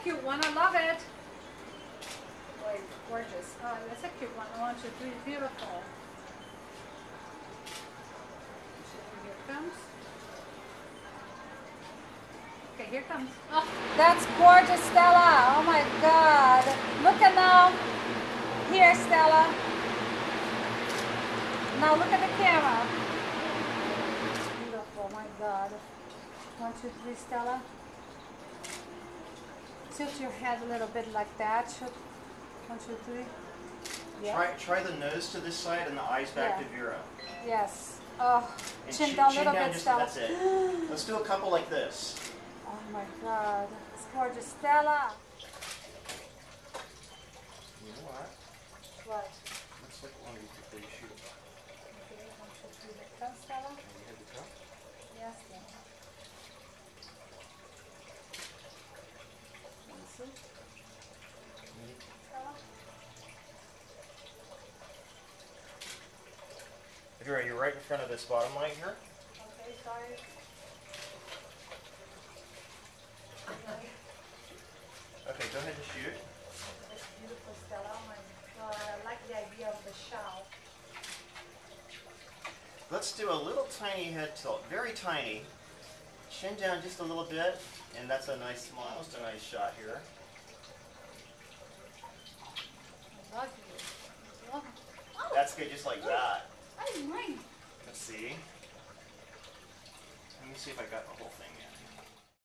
cute one. I love it. Wait, gorgeous. Oh, that's a cute one. 1, 2, 3. Beautiful. Here it comes. Okay, here comes. Oh, that's gorgeous, Stella. Oh my God. Look at now. Here, Stella. Now look at the camera. Beautiful, my God. 1, 2, 3, Stella. Tilt your head a little bit like that. 1, 2, 3. Yeah. Try the nose to this side and the eyes back to Vera. Yes. Oh, And chin down a little bit, just, Stella. that's it. Let's do a couple like this. Oh my God. It's gorgeous, Stella. You know what? What? Looks like one before you shoot. Okay, 1, 2, 3. Here comes, Stella. And you had the cup? Yes, Stella. Let me see. Stella. Vera, you're right in front of this bottom light here. Okay, sorry. Okay, go ahead and shoot. That's beautiful, Stella. Oh my God, I like the idea of the shell. Let's do a little tiny head tilt, very tiny. Chin down just a little bit, and that's a nice smile. Just a nice shot here. I love you. Love you. Oh, That's good, just like that. that is mine. Let's see. Let me see if I got the whole thing.